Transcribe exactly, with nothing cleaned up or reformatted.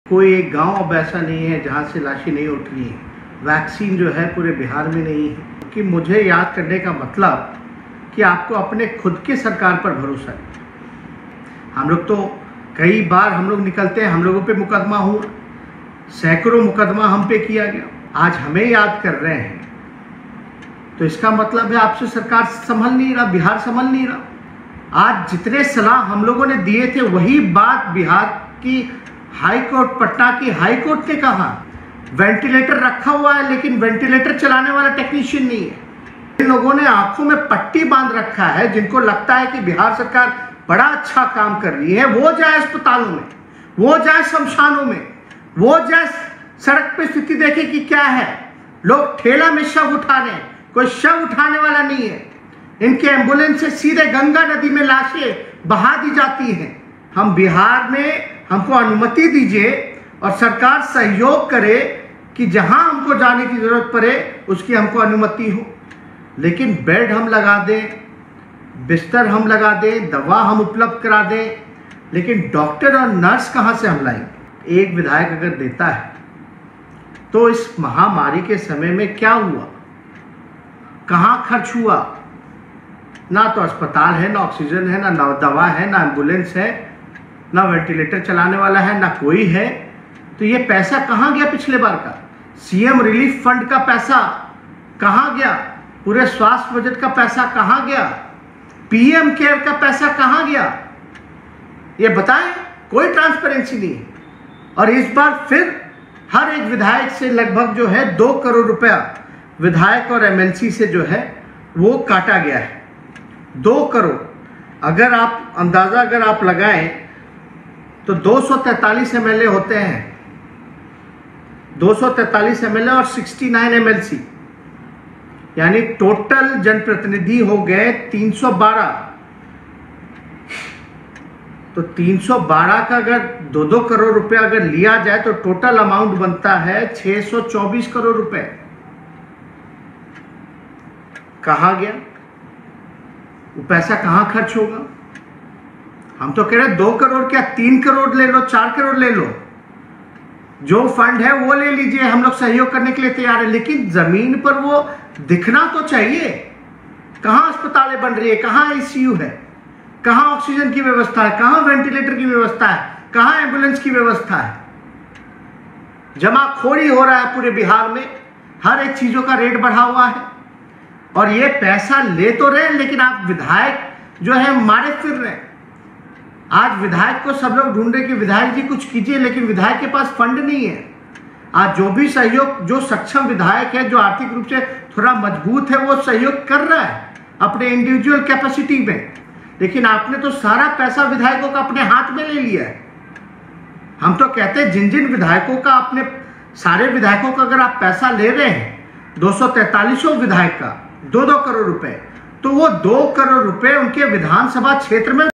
कोई एक गांव अब ऐसा नहीं है जहां से लाशें नहीं उठ रही हैं। वैक्सीन जो है पूरे बिहार में नहीं है। कि मुझे याद करने का मतलब कि आपको अपने खुद के सरकार पर भरोसा है। हम लोग तो कई बार हम लोग निकलते हैं, हम लोगों पे मुकदमा हुआ, सैकड़ों मुकदमा हम पे किया गया, आज हमें याद कर रहे हैं। तो इसका मतलब है आपसे सरकार संभल नहीं रहा, बिहार संभल नहीं रहा। आज जितने सलाह हम लोगों ने दिए थे वही बात बिहार की हाई कोर्ट, पटना की हाई कोर्ट ने कहा। वेंटिलेटर रखा हुआ है लेकिन वेंटिलेटर चलाने वाला टेक्नीशियन नहीं है। इन लोगों ने आंखों में पट्टी बांध रखा है, जिनको लगता है कि बिहार सरकार बड़ा अच्छा काम कर रही है। वो जाए अस्पतालों में, वो जाए शमशानों में, वो जाए सड़क पे स्थिति देखे कि क्या है। लोग ठेला में शव उठा रहे हैं, कोई शव उठाने वाला नहीं है। इनके एम्बुलेंस से सीधे गंगा नदी में लाशें बहा दी जाती हैं। हम बिहार में, हमको अनुमति दीजिए और सरकार सहयोग करे कि जहां हमको जाने की जरूरत पड़े उसकी हमको अनुमति हो। लेकिन बेड हम लगा दें, बिस्तर हम लगा दें, दवा हम उपलब्ध करा दें, लेकिन डॉक्टर और नर्स कहां से हम लाएंगे? एक विधायक अगर देता है तो इस महामारी के समय में क्या हुआ, कहां खर्च हुआ? ना तो अस्पताल है, ना ऑक्सीजन है, ना दवा है, ना एम्बुलेंस है, ना वेंटिलेटर चलाने वाला है, ना कोई है। तो ये पैसा कहां गया? पिछले बार का सीएम रिलीफ फंड का पैसा कहां गया? पूरे स्वास्थ्य बजट का पैसा कहां गया? पीएम केयर का पैसा कहां गया? ये बताएं। कोई ट्रांसपेरेंसी नहीं है। और इस बार फिर हर एक विधायक से लगभग जो है दो करोड़ रुपया विधायक और एमएलसी से जो है वो काटा गया है। दो करोड़ अगर आप अंदाजा अगर आप लगाएं तो दो सौ तैंतालीस एमएलए होते हैं, दो सौ तैंतालीस एमएलए और उनहत्तर एमएलसी, यानी टोटल जनप्रतिनिधि हो गए तीन सौ बारह। तो तीन सौ बारह का अगर दो दो करोड़ रुपया अगर लिया जाए तो टोटल अमाउंट बनता है छह सौ चौबीस करोड़ रुपए। कहां गया वो पैसा? कहां खर्च होगा? हम तो कह रहे दो करोड़ क्या तीन करोड़ ले लो, चार करोड़ ले लो, जो फंड है वो ले लीजिए, हम लोग सहयोग करने के लिए तैयार है। लेकिन जमीन पर वो दिखना तो चाहिए। कहां अस्पतालें बन रही है, कहां आईसीयू है, कहां ऑक्सीजन की व्यवस्था है, कहां वेंटिलेटर की व्यवस्था है, कहां एम्बुलेंस की व्यवस्था है? जमाखोरी हो रहा है पूरे बिहार में, हर एक चीजों का रेट बढ़ा हुआ है। और ये पैसा ले तो रहे लेकिन आप विधायक जो है मारे फिर रहे। आज विधायक को सब लोग ढूंढ रहे कि विधायक जी कुछ कीजिए, लेकिन विधायक के पास फंड नहीं है। आज जो भी सहयोग, जो सक्षम विधायक है, जो आर्थिक रूप से थोड़ा मजबूत है, वो सहयोग कर रहा है अपने इंडिविजुअल कैपेसिटी में। लेकिन आपने तो सारा पैसा विधायकों का अपने हाथ में ले लिया है। हम तो कहते हैं जिन जिन विधायकों का, अपने सारे विधायकों का अगर आप पैसा ले रहे हैं, दो सौ तैंतालीसों विधायक का दो दो करोड़ रुपए, तो वो दो करोड़ रुपए उनके विधानसभा क्षेत्र में